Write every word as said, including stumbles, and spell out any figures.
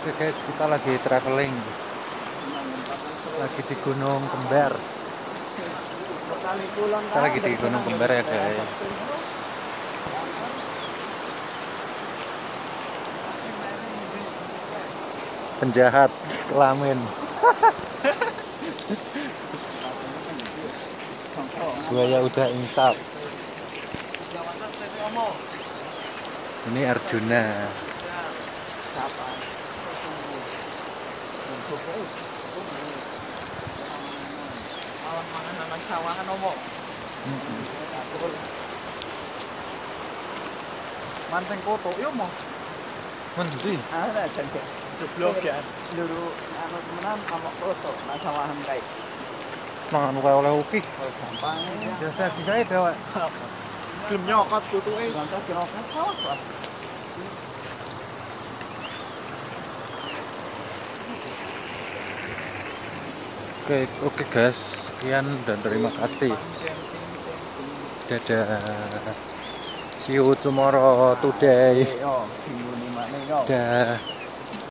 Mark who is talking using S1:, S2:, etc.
S1: Oke guys, kita lagi traveling, lagi di Gunung Kembar. Kita lagi di Gunung Kembar ya guys. Penjahat kelamin. Buaya udah insaf. Ini Arjuna.
S2: Manteng koto yo mo.
S1: Mendi?
S2: Ada cengkeh. Jeblok ya. Dulu anu temenan amok koto, nang sawahan kae.
S1: Mangan wae oleh upi.
S2: Gampang.
S1: Biasa digawe bawa.
S2: Gelem nyokot kutuke. Nyokot nyokot sawah.
S1: Oke, oke guys, sekian dan terima kasih. Dadah. See you tomorrow today.
S2: Yo, minggu lima nih yo.
S1: Dah.